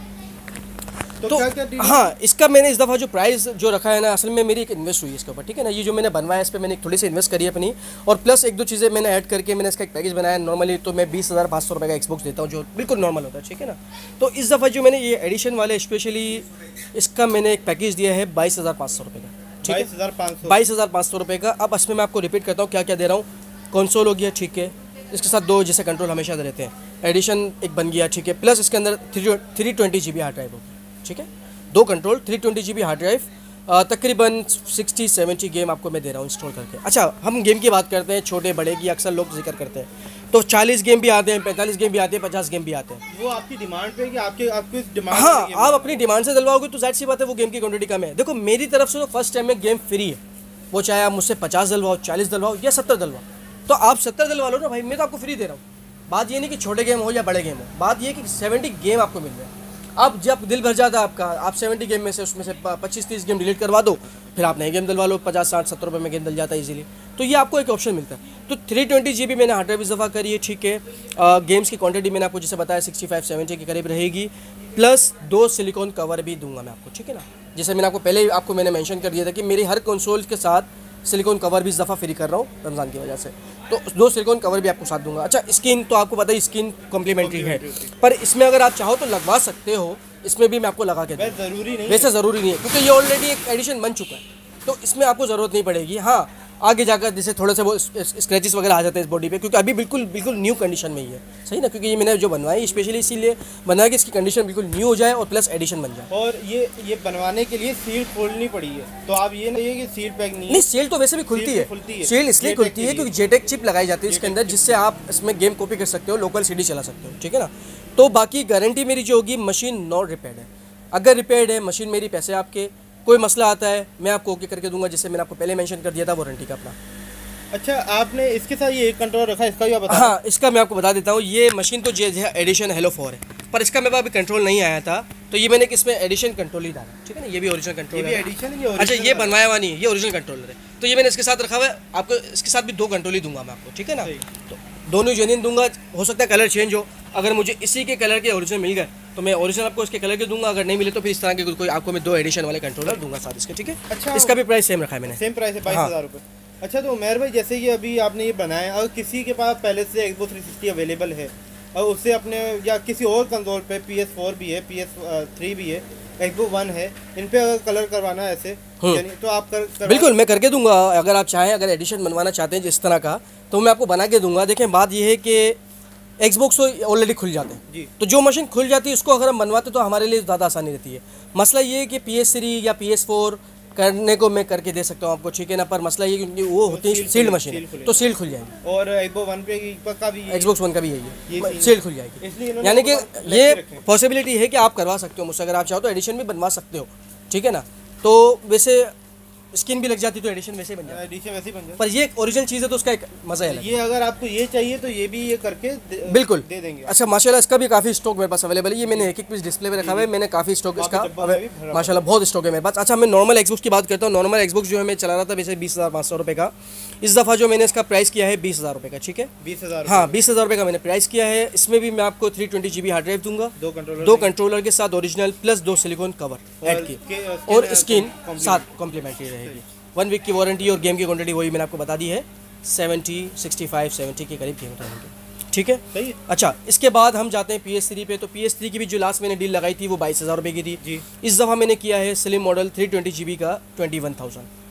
तो, तो क्या क्या हाँ, इसका मैंने इस दफ़ा जो प्राइस जो रखा है ना, असल में मेरी एक इन्वेस्ट हुई है इसके ऊपर, ठीक है ना। ये जो मैंने बनवाया इस पर मैंने थोड़ी सी इन्वेस्ट करी है अपनी, और प्लस एक दो चीज़ें मैंने ऐड करके मैंने इसका एक पैकेज बनाया। नॉर्मली तो मैं बीस हज़ार पाँच सौ रुपये का एक्सबॉक्स देता हूँ जो बिल्कुल नॉर्मल होता है, ठीक है ना। तो इस दफ़ा जो मैंने ये एडिशन वाले स्पेशली इसका मैंने एक पैकेज दिया है बाईस हज़ार पाँच सौ रुपये का, ठीक है, बाईस हज़ार पाँच सौ बाईस हज़ार पाँच सौ रुपये का। अब इसमें मैं आपको रिपीट करता हूँ क्या क्या दे रहा हूँ। कंसोल हो गया, ठीक है, इसके साथ दो जैसे कंट्रोल हमेशा दे रहते हैं, एडिशन एक बन गया, ठीक है, प्लस इसके अंदर three three twenty G B hard drive होगी, ठीक है, दो control, three twenty G B hard drive, तकरीबन सिक्सटी सेवेंटी गेम आपको मैं दे रहा हूँ इंस्टॉल करके। अच्छा, हम गेम की बात करते हैं छोटे बड़े की, अक्सर लोग जिक्र करते हैं, तो चालीस गेम भी आते हैं, पैंतालीस गेम भी आते हैं, पचास गेम भी आते हैं। वो आपकी डिमांड पे कि आपके आपकी डिमांड। हाँ, आप अपनी डिमांड से दिलवाओगे तो जाहिर सी बात है वो गेम की क्वांटिटी कम है। देखो मेरी तरफ से तो फर्स्ट टाइम में गेम फ्री है, वो चाहे आप मुझसे पचास दिलवाओ, चालीस दिलवाओ या सत्तर दिलवाओ, तो आप सत्तर दिलवा लो ना भाई, मैं तो आपको फ्री दे रहा हूँ। बात ये नहीं कि छोटे गेम हो या बड़े गेम हो, बात ये कि सेवेंटी गेम आपको मिल रहे हैं। अब जब दिल भर जाता है आपका, आप सेवेंटी गेम में से उसमें से पच्चीस तीस गेम डिलीट करवा दो, फिर आप नए गेम दिलवा लो, पचास साठ सत्तर रुपये में गेम दिल जाता है इजीली। तो ये आपको एक ऑप्शन मिलता है। तो थ्री ट्वेंटी जी बी मैंने हार्ड ड्राइव इस दफ़ा करी है, ठीक है। गेम्स की क्वांटिटी मैंने आपको जैसे बताया सिक्सटी फाइव सेवेंटी के करीब रहेगी, प्लस दो सिलिकॉन कवर भी दूंगा मैं आपको, ठीक है ना। जैसे मैंने आपको पहले आपको मैंने मेंशन कर दिया था कि मेरी हर कंसोल के साथ सिलिकॉन कवर भी इस दफ़ा फ्री कर रहा हूँ रमज़ान की वजह से, तो दो सिलिकॉन कवर भी आपको साथ दूंगा। अच्छा, स्किन तो आपको पता है स्किन कॉम्प्लीमेंट्री है, पर इसमें अगर आप चाहो तो लगवा सकते हो, इसमें भी मैं आपको लगा के दूँगा, जरूरी नहीं, वैसे ज़रूरी नहीं है क्योंकि ये ऑलरेडी एक एडिशन बन चुका है, तो इसमें आपको ज़रूरत नहीं पड़ेगी। हाँ, आगे जाकर जैसे थोड़े से वो स्क्रैचेस वगैरह आ जाते हैं इस बॉडी पे, क्योंकि अभी बिल्कुल बिल्कुल न्यू कंडीशन में ही है, सही ना, क्योंकि ये मैंने जो बनवाई स्पेशली इसीलिए बनाया कि इसकी कंडीशन बिल्कुल न्यू हो जाए और प्लस एडिशन बन जाए। और ये ये बनवाने के लिए सील खोलनी पड़ी है, तो आप ये नहीं है कि सील पैक नहीं है। नहीं, सेल तो वैसे भी खुलती है, सेल इसलिए खुलती है क्योंकि जेटेक चिप लगाई जाती है इसके अंदर, जिससे आप इसमें गेम कॉपी कर सकते हो, लोकल सीडी चला सकते हो, ठीक है ना। तो बाकी गारंटी मेरी जो होगी, मशीन नॉट रिपेयर्ड है, अगर रिपेयर्ड है मशीन मेरी, पैसे आपके, कोई मसला आता है मैं आपको ओके करके दूंगा, जिससे मैंने आपको पहले मेंशन कर दिया था वारंटी का अपना। अच्छा, आपने इसके साथ ये एक कंट्रोल रखा है, इसका भी आप बता। हाँ, इसका मैं आपको बता देता हूँ। ये मशीन तो जो है एडिशन हेलो फोर है, पर इसका मेरे पास अभी कंट्रोल नहीं आया था, तो ये मैंने इसमें एडिशन कंट्रोल ही डाला, ठीक है ना। ये भी ओरिजिनल कंट्रोल है, एडिशन है। अच्छा, ये बनवाया हुआ नहीं है, ये ओरिजिनल कंट्रोलर है, तो ये मैंने इसके साथ रखा हुआ है। आपको इसके साथ भी दो कंट्रोल ही दूंगा मैं आपको, ठीक है ना। तो दोनों जेन्युइन दूंगा, हो सकता है कलर चेंज हो, अगर मुझे इसी के कलर के ओरिजिनल मिल गए तो मैं ओरिजिनल आपको इसके कलर के दूंगा, अगर नहीं मिले तो फिर इस तरह के कोई आपको मैं दो एडिशन वाले कंट्रोलर दूंगा साथ इसके, ठीक है। अच्छा, इसका भी प्राइस सेम रखा है मैंने, सेम प्राइस है, बाईस हज़ार रुपये। अच्छा, तो उमैर भाई जैसे कि अभी आपने ये बनाया, अगर किसी के पास पहले से एक्सबॉक्स थ्री सिक्सटी अवेलेबल है और उससे अपने या किसी और कंसोल पे पी एस फोर भी है, पी एस थ्री भी है, एक्सबॉक्स वन है, इन पे अगर कलर करवाना है ऐसे तो आप कर बिल्कुल मैं करके दूंगा। अगर आप चाहें, अगर एडिशन बनवाना चाहते हैं जिस तरह का, तो मैं आपको बना के दूंगा। देखें, बात यह है कि एक्सबॉक्स तो ऑलरेडी खुल जाते हैं जी, तो जो मशीन खुल जाती है उसको अगर हम बनवाते तो हमारे लिए ज़्यादा आसानी रहती है। मसला ये है कि पी एस थ्री या पी एस फोर करने को मैं करके दे सकता हूँ आपको, ठीक है ना, पर मसला ये क्योंकि वो होती है सील्ड मशीन, तो सील्ड खुल जाएगी। और एक्सबॉक्स वन पे का भी, एक्सबॉक्स वन का भी यही है, सील्ड खुल जाएगी। यानी कि ये पॉसिबिलिटी है कि आप करवा सकते हो मुझसे, अगर आप चाहो तो एडिशन भी बनवा सकते हो, ठीक है ना। तो वैसे स्किन भी लग जाती तो एडिशन वैसे बन जाए, एडिशन वैसे बन जाए, पर ये ओरिजिनल चीज़ है तो उसका एक मज़ा है। ये अगर आपको ये चाहिए तो ये भी ये करके दे, बिल्कुल दे देंगे। अच्छा, माशाल्लाह इसका भी काफ़ी स्टॉक मेरे पास अवेलेबल है, ये मैंने एक एक पीस डिस्प्ले में रखा हुआ है, मैंने काफ़ी स्टॉक इसका माशाल्लाह बहुत स्टॉक है मेरे पास। अच्छा, मैं नॉर्मल एक्सबॉक्स की बात करता हूँ। नॉर्मल एक्सबॉक्स जो है मैं चला रहा था वैसे बीस हज़ार पाँच सौ रुपये का, इस दफ़ा जो मैंने इसका प्राइस किया है बीस हज़ार रुपये का, ठीक है, बीस हज़ार हाँ बीस हज़ार रुपये का मैंने प्राइस किया है। इसमें भी मैं आपको three twenty G B hard drive दूंगा, दो कंट्रोलर दो कंट्रोलर के साथ ओरिजिनल, प्लस दो सिलिकॉन कवर ऐड की, और स्किन साथ कॉम्प्लीमेंट्री रहेगी। वन वीक की वारंटी और गेम की क्वांटिटी वही मैंने आपको बता दी है, सेवेंटी सिक्सटी फाइव सेवेंटी के करीब गेम रहेंगे, ठीक है। सही। अच्छा, इसके बाद हम जाते हैं पी एस थ्री पे। तो पी एस थ्री की भी जो लास्ट मैंने डील लगाई थी वो बाईस हज़ार रुपये की थी जी। इस दफ़ा मैंने किया है slim model three twenty G B का twenty one thousand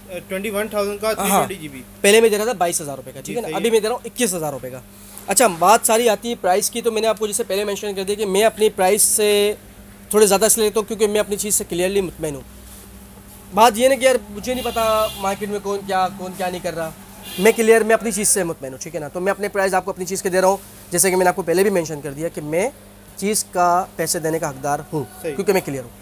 twenty one thousand का थ्री ट्वेंटी जीबी। पहले मैं दे रहा था बाईस हज़ार रुपये का, ठीक है ना, अभी मैं दे रहा हूँ इक्कीस हज़ार रुपये का। अच्छा, बात सारी आती है प्राइस की, तो मैंने आपको जैसे पहले मेंशन कर दिया कि मैं अपनी प्राइस से थोड़े ज़्यादा इसलिए लेता हूँ क्योंकि मैं अपनी चीज़ से क्लियरली मुतमईन हूँ। बात ये ना कि यार मुझे नहीं पता मार्केट में कौन क्या कौन क्या नहीं कर रहा, मैं क्लियर मैं अपनी चीज़ से मुतमईन हूँ, ठीक है ना। तो मैं अपने प्राइस आपको अपनी चीज़ के दे रहा हूँ, जैसे कि मैंने आपको पहले भी मेंशन कर दिया कि मैं चीज़ का पैसे देने का हकदार हूँ क्योंकि मैं क्लियर हूँ।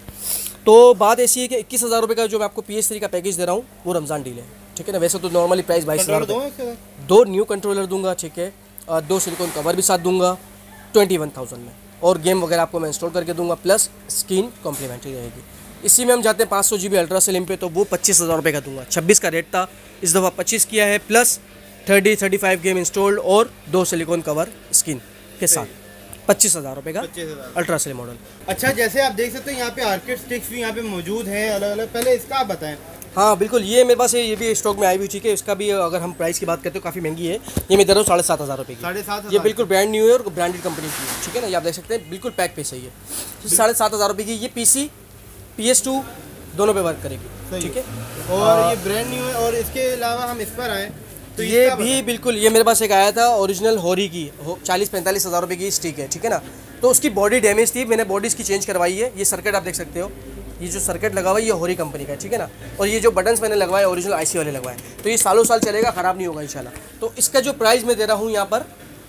तो बात ऐसी है कि इक्कीस हज़ार रुपये का जो मैं आपको पी एस थ्री का पैकेज दे रहा हूँ वो रमज़ान डील है, ठीक है ना। वैसे तो नॉर्मली प्राइस बाईस हज़ार रुपये, दो न्यू कंट्रोलर दूंगा, ठीक है, दो सिलिकॉन कवर भी साथ दूंगा ट्वेंटी वन थाउजेंड में, और गेम वगैरह आपको मैं इंस्टॉल करके दूंगा, प्लस स्क्रीन कॉम्प्लीमेंट्री रहेगी। इसी में हम जाते हैं पाँच सौ जी बी अल्ट्रा स्लिम पे, तो वो पच्चीस हज़ार रुपये का दूंगा। छब्बीस का रेट था, इस दफ़ा पच्चीस किया है, plus thirty thirty five game installed और दो सिलिकॉन कवर स्क्रीन के साथ पच्चीस हज़ार रुपये का अल्ट्रा स्लिम मॉडल। अच्छा, जैसे आप देख सकते हैं यहाँ पे आर्केड स्टिक्स भी यहाँ पे मौजूद हैं अलग अलग, पहले इसका आप बताएं। हाँ बिल्कुल, ये मेरे पास है, ये भी स्टॉक में आई हुई, ठीक है। इसका भी अगर हम प्राइस की बात करते हो काफ़ी महंगी है, ये मैं दे रहा हूँ साढ़े सात हज़ार रुपये की। साढ़े सात ये बिल्कुल ब्रांड न्यू है और ब्रांडेड कंपनी की है, ठीक है ना। ये आप देख सकते हैं बिल्कुल पैक पे सही है, साढ़े सात हज़ार रुपये की। ये P C P S two दोनों पे वर्क करेगी, ठीक है, और ये ब्रांड न्यू है। और इसके अलावा हम इस पर आए तो ये भी बिल्कुल, ये मेरे पास एक आया था ओरिजिनल होरी की, चालीस पैंतालीस हज़ार रुपये की स्टिक है, ठीक है ना। तो उसकी बॉडी डैमेज थी, मैंने बॉडी इसकी चेंज करवाई है। ये सर्किट आप देख सकते हो, ये जो सर्किट लगा हुआ है ये होरी कंपनी का है, ठीक है ना। और ये जो बटन्स मैंने लगवाए ओरिजिनल आईसी वाले लगवाए, तो ये सालों साल चलेगा, ख़राब नहीं होगा इंशाल्लाह। तो इसका जो प्राइस मैं दे रहा हूँ यहाँ पर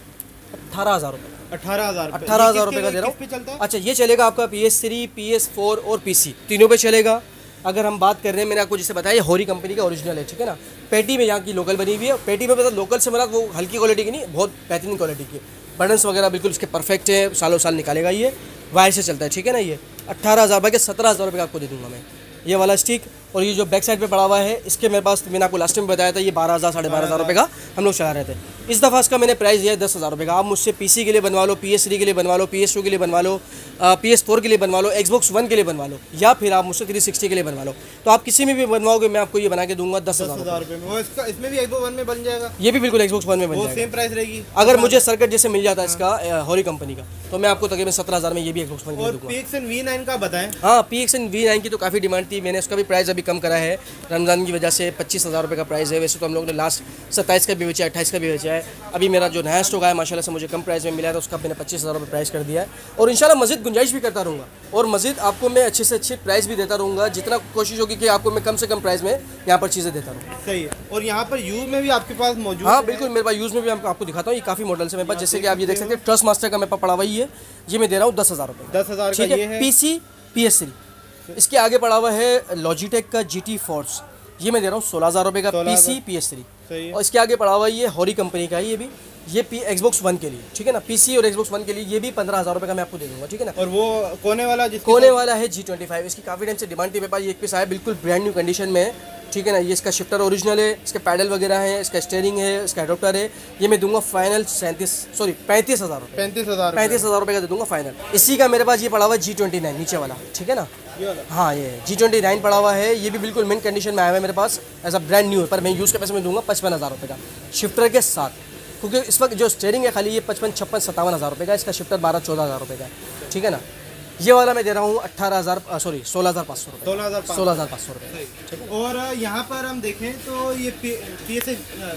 अट्ठारह हज़ार रुपये अठारह हज़ार अट्ठारह हज़ार रुपये का दे रहा हूँ। अच्छा, ये चलेगा आपका P S three P S four और पी सी तीनों पे चलेगा। अगर हम बात कर रहे हैं, मैंने आपको जैसे बताया होरी कंपनी का ओरिजिनल है, ठीक है ना। पेटी में यहाँ की लोकल बनी हुई है, पेटी में मतलब लोकल से मतलब वो हल्की क्वालिटी की नहीं, बहुत बेहतरीन क्वालिटी की। बटन्स वगैरह बिल्कुल इसके परफेक्ट है, सालों साल निकालेगा, ये वायर से चलता है, ठीक है ना। ये अट्ठारह हज़ार रुपये के सत्रह हज़ार रुपये का आपको दे दूँगा मैं, ये वाला स्टिक। और ये जो बैक साइड पे पड़ा हुआ है, इसके मेरे पास, मैंने आपको लास्ट टाइम बताया था, ये बारह हज़ार साढ़े बारह हज़ार रुपये का हम लोग चला रहे थे। इस दफ़ा इसका मैंने प्राइस दिया है दस हज़ार रुपये का। आप मुझसे पीसी के लिए बनवा लो, पी एस थ्री के लिए बनवा लो, पी एस टू के लिए बनवा लो, पी एस फोर के लिए बनवा लो, एक्सबॉक्स वन के लिए बनवा लो, या फिर आप मुझसे थ्री सिक्सटी के लिए बनवा लो। तो आप किसी में भी बनवाओगे, मैं आपको ये बना के दूंगा दस हज़ार रुपये में। इसका इसमें भी एक्सबॉक्स वन में बन जाएगा, ये भी बिल्कुल एक्सबॉक्स वन में बन जाएगा, सेम प्राइस रहेगी। अगर मुझे सर्किट जैसे मिल जाता है इसका होरी कंपनी का, तो मैं आपको तकरीबन सत्रह हज़ार में ये भी एक्सबॉक्स वन में दूंगा। P X N V nine का बताएं। हाँ, P X N V nine की तो काफ़ी डिमांड थी, मैंने उसका भी प्राइस अभी कम करा है रमज़ान की वजह से, पच्चीस हज़ार रुपये का प्राइस है। वैसे तो हम लोग ने लास्ट सत्ताईस का भी बेचा है, अट्ठाईस का भी बेचा है। अभी मेरा जो नया स्टॉक आया माशाल्लाह से मुझे कम प्राइस में मिला है, तो उसका मैंने पच्चीस हज़ार रुपये प्राइस कर दिया है। और इंशाल्लाह मज़ीद गुंजाइश भी करता रहूँगा, और मज़ीद आपको मैं अच्छे से अच्छे प्राइस भी देता रहूँगा, जितना कोशिश होगी कि आपको मैं कम से कम प्राइस में यहाँ पर चीज़ें देता रहूँ। सही है। और यहाँ पर यूज़ में भी आपके पास मौजूद? हाँ बिल्कुल, मेरे पास यूज़ में भी आपको दिखाता हूँ, ये काफ़ी मॉडल्स है मेरे पास। जैसे कि आप ये देख सकते हैं, ट्रस्ट मास्टर का मेरे पास पड़ा हुआ ही है, ये मैं दे रहा हूँ दस हज़ार रुपये, दस हज़ार ठीक है। P C P S three, इसके आगे पड़ा हुआ है लॉजिटेक का जी टी फोर्स, ये मैं दे रहा हूँ सोलह हज़ार रुपये का P C P S three. और इसके आगे पड़ा हुआ ये होरी कंपनी का है, ये भी, ये पी एक्सबॉक्स वन के लिए, ठीक है ना। पीसी और एक्सबॉक्स वन के लिए ये भी पंद्रह हज़ार रुपये का मैं आपको दे दूँगा, ठीक है ना। और वो कोने वाला, जिसके कोने वाला है जी ट्वेंटी फाइव, इसकी काफ़ी टाइम से डिमांड थी मेरे पास, ये एक पीस आया बिल्कुल ब्रांड न्यू कंडीशन में है, ठीक है ना। ये इसका शिफ्टर ओरिजिनल है, इसके पैडल वगैरह है, इसका स्टेयरिंग है, इसका एडोप्टर है। ये मैं दूंगा फाइनल सैंतीस सॉरी पैंतीस हज़ार रुपये पैंतीस हज़ार पैंतीस हज़ार रुपये का दे दूंगा फाइनल। इसी का मेरे पास ये पड़ा हुआ है जी ट्वेंटी नाइन नीचे वाला, ठीक है ना। हाँ, ये जी ट्वेंटी नाइन पड़ा हुआ है, ये भी बिल्कुल मिंट कंडीशन में आया हुआ है मेरे पास, ऐसा ब्रांड न्यू है, पर मैं यूज़ के पैसे में दूंगा पचपन हज़ार रुपये का शिफ्टर के साथ, क्योंकि इस वक्त जो स्टेयरिंग है खाली ये पचपन छप्पन सत्तावन हज़ार रुपये का, इसका शिफ्टर बारह चौदह हज़ार रुपये का है, ठीक है ना। ये वाला मैं दे रहा हूँ अट्ठारह हज़ार सॉरी सोलह हज़ार पाँच सौ रुपये सोलह हज़ार सोलह हज़ार पाँच सौ रुपये। और यहाँ पर हम देखें तो ये P S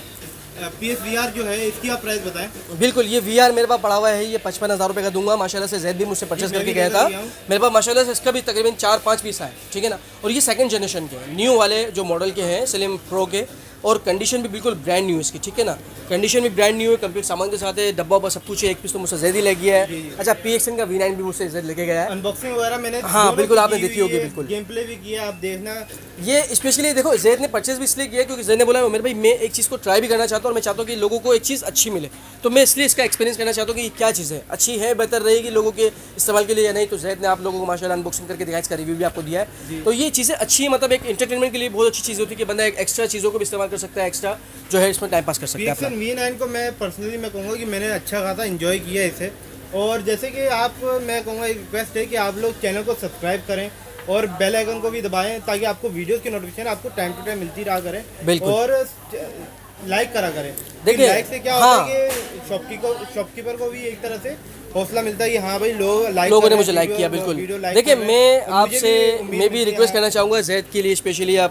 P S V R जो है, इसकी आप प्राइस बताएं। बिल्कुल, ये वी आर मेरे पास पड़ा हुआ है, ये पचपन हज़ार रुपये का दूंगा। माशाल्लाह से जैद भी मुझसे परचेस करके गया था मेरे पास, माशाल्लाह से इसका भी तकरीबन चार पाँच पीस आए, ठीक है ना। और ये सेकंड जनरेशन के न्यू वाले जो मॉडल के हैं स्लिम प्रो के, और कंडीशन भी बिल्कुल ब्रांड न्यू है इसकी, ठीक है ना। कंडीशन भी ब्रांड न्यू है, कंप्लीट सामान के साथ है, डब्बा वब्बा सब कुछ है। एक पीस तो मुझसे जैद ही ले गया है। अच्छा, पी एक्स एन का वी नाइन भी मुझसे जैद लेके गया है, अनबॉक्सिंग वगैरह मैंने, हाँ बिल्कुल आपने देखी होगी, बिल्कुल गेम प्ले भी किया, आप देखना। ये स्पेशली देखो जैद ने परचेज भी इसलिए किया क्योंकि जैद ने बोला मेरे भाई मैं एक चीज़ को ट्राई भी करना चाहता हूँ, और मैं चाहता हूँ कि लोगों को एक चीज़ अच्छी मिले, तो मैं इसलिए इसका एक्सपीरियंस करना चाहता हूँ कि क्या चीज़ है, अच्छी है, बेहतर रहेगी लोगों के इस्तेमाल के लिए या नहीं। तो जैद ने आप लोगों को माशाल्लाह अनबॉक्सिंग करके दिखाया, इसका रिव्यू भी आपको दिया है। तो ये चीज़ें अच्छी है, मतलब एक एंटरटेनमेंट के लिए बहुत अच्छी चीज़ होती है कि बंदा एक एक्स्ट्रा चीज़ों को भी इस्तेमाल कर सकता है, एक्स्ट्रा जो है इसमें टाइम पास कर सकता है। P X N V nine को मैं पर्सनली मैं कहूँगा कि मैंने अच्छा खासा एंजॉय किया इसे। और जैसे कि आप, मैं कहूँगा एक रिक्वेस्ट है कि आप लोग चैनल को सब्सक्राइब करें और बेल आइकन को भी दबाएं, ताकि आपको वीडियोस की नोटिफिकेशन आपको टाइम टू टाइम मिलती रहा करें। और लाइक करा करें, देखिए लाइक से क्या हाँ। होता है कि शॉपकीपर शॉपकीपर को भी एक तरह से हौसला मिलता है कि हाँ भाई लोग लाइक लोगों ने मुझे लाइक किया। बिल्कुल, देखिए मैं आपसे मैं भी रिक्वेस्ट करना चाहूँगा जैद के लिए स्पेशली, आप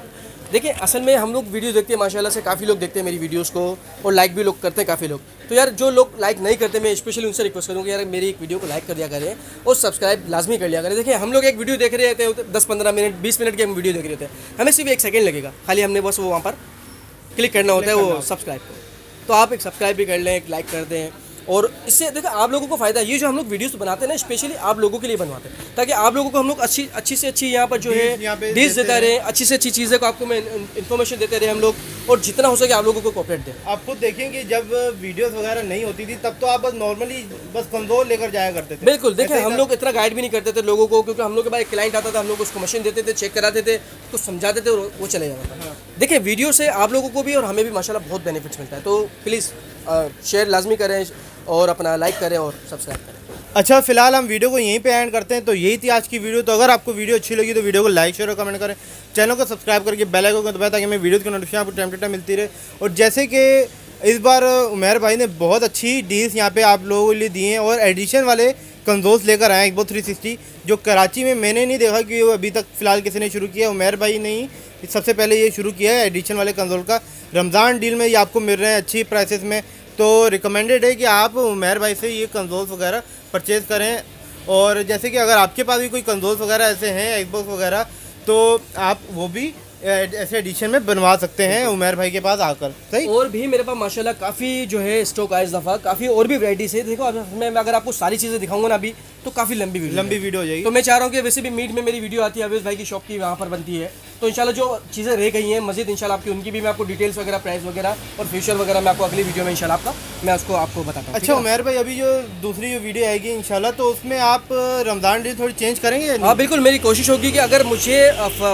देखिए असल में हम लोग वीडियो देखते हैं माशाल्लाह से, काफ़ी लोग देखते हैं मेरी वीडियोस को और लाइक भी लोग करते हैं काफ़ी लोग। तो यार जो लोग लाइक नहीं करते, मैं स्पेशली उनसे रिक्वेस्ट करूँगा यार मेरी एक वीडियो को लाइक कर दिया करें और सब्सक्राइब लाजमी कर लिया करें। देखिए हम लोग एक वीडियो देख रहे होते हैं, दस पंद्रह मिनट बीस मिनट की हम वीडियो देख रहे होते हैं, हमें सिर्फ एक सेकेंड लगेगा, खाली हमने बस वो वहाँ पर क्लिक करना होता है वो सब्सक्राइब को। तो आप एक सब्सक्राइब भी कर लें, एक लाइक कर दें, और इससे देखो आप लोगों को फ़ायदा, ये जो हम लोग वीडियोस बनाते हैं ना स्पेशली आप लोगों के लिए बनवाते हैं, ताकि आप लोगों को हम लोग अच्छी अच्छी से अच्छी यहाँ पर जो है डिश देते रहें, अच्छी से अच्छी चीज़ें को आपको मैं इन्फॉर्मेशन देते रहे हम लोग, और जितना हो सके आप लोगों को कोऑपरेट दें। आप खुद देखेंगे जब वीडियोस वगैरह नहीं होती थी तब तो आप बस नॉर्मली बस कंसोल लेकर जाया करते थे। बिल्कुल, देखिए हम लोग इतना गाइड भी नहीं करते थे लोगों को, क्योंकि हम लोग के पास एक क्लाइंट आता था, हम लोग उसको मशीन देते थे, चेक कराते थे, कुछ समझाते थे और वो चले जाता था। देखिए वीडियो से आप लोगों को भी और हमें भी माशाल्लाह बहुत बेनिफिट्स मिलता है। तो प्लीज़ शेयर लाजमी करें और अपना लाइक करें और सब्सक्राइब करें। अच्छा, फिलहाल हम वीडियो को यहीं पे एंड करते हैं। तो यही थी आज की वीडियो। तो अगर आपको वीडियो अच्छी लगी तो वीडियो को लाइक शेयर और कमेंट करें, चैनल को सब्सक्राइब करके बेल आइकन को दबाएं ताकि हमें वीडियो की नोटिफिकेशन आपको टाइम टू टाइम मिलती रहे। और जैसे कि इस बार उमैर भाई ने बहुत अच्छी डील्स यहाँ पे आप लोगों के लिए दिए हैं और एडिशन वाले कंसोल्स लेकर आए एक्सबॉक्स थ्री सिक्सटी, जो कराची में मैंने नहीं देखा कि वो अभी तक फ़िलहाल किसी ने शुरू किया। उमैर भाई ने ही सबसे पहले ये शुरू किया है एडिशन वाले कंसोल का। रमज़ान डील में ये आपको मिल रहे हैं अच्छी प्राइसेस में, तो रिकमेंडेड है कि आप उमैर भाई से ये कंसोल्स वगैरह परचेज़ करें। और जैसे कि अगर आपके पास भी कोई कंसोल्स वगैरह ऐसे हैं एक्सबॉक्स वगैरह, तो आप वो भी ऐसे एडिशन में बनवा सकते हैं उमैर भाई के पास आकर। सही, और भी मेरे पास माशाल्लाह काफ़ी जो है स्टॉक आया इस दफ़ा, काफ़ी और भी वैराइटीज़ है। देखो अब मैं अगर आपको सारी चीज़ें दिखाऊंगा ना अभी तो काफ़ी लंबी वीडियो लंबी वीडियो हो जाएगी। तो मैं चाह रहा हूँ कि वैसे भी मीट में मेरी वीडियो आती है, अवेश भाई की शॉप की वहाँ पर बनती है, तो इंशाल्लाह जो चीज़ें रह गई हैं मज़ीद इंशाल्लाह आपकी उनकी भी मैं आपको डिटेल्स वगैरह प्राइस वगैरह और फेशियल वगैरह मैं आपको अगली वीडियो में इंशाल्लाह आपका मैं उसको आपको बताता हूँ। अच्छा उमैर भाई, अभी जो दूसरी जो वीडियो आएगी इंशाल्लाह, तो उसमें आप रमज़ान डील थोड़ी चेंज करेंगे? हाँ बिल्कुल, मेरी कोशिश होगी कि अगर मुझे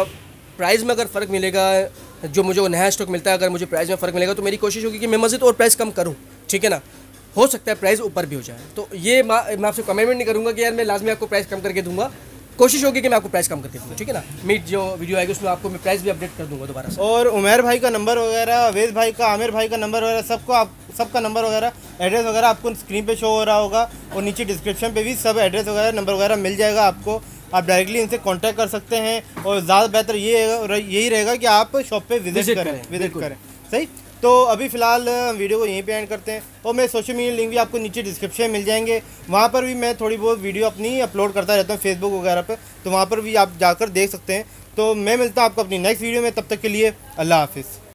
प्राइस में अगर फ़र्क मिलेगा, जो मुझे नया स्टॉक मिलता है, अगर मुझे प्राइस में फ़र्क मिलेगा तो मेरी कोशिश होगी कि मैं मज़ीद और प्राइस कम करूँ, ठीक है ना। हो सकता है प्राइस ऊपर भी हो जाए, तो ये मैं आपसे कमेंटमेंट नहीं करूँगा कि यार मैं लाजमी आपको प्राइस कम करके दूंगा। कोशिश होगी कि मैं आपको प्राइस कम करके दूँगा, ठीक है ना। मीट जो वीडियो आएगी उसमें आपको मैं प्राइस भी अपडेट कर दूँगा दोबारा से। और उमैर भाई का नंबर वगैरह, अवेश भाई का, आमिर भाई का नंबर वगैरह, सबको आप सबका नंबर वगैरह, एड्रेस वगैरह आपको स्क्रीन पे शो हो रहा होगा और नीचे डिस्क्रिप्शन पे भी सब एड्रेस वगैरह नंबर वगैरह मिल जाएगा आपको। आप डायरेक्टली इनसे कांटेक्ट कर सकते हैं और ज़्यादा बेहतर ये यही रहेगा कि आप शॉप पे विजिट करें विजिट करें सही। तो अभी फ़िलहाल वीडियो को यहीं पे एंड करते हैं और मैं सोशल मीडिया लिंक भी आपको नीचे डिस्क्रिप्शन में मिल जाएंगे, वहाँ पर भी मैं थोड़ी बहुत वीडियो अपनी अपलोड करता रहता हूँ फेसबुक वगैरह पे, तो वहाँ पर भी आप जाकर देख सकते हैं। तो मैं मिलता हूँ आपको अपनी नेक्स्ट वीडियो में, तब तक के लिए अल्लाह हाफिज़।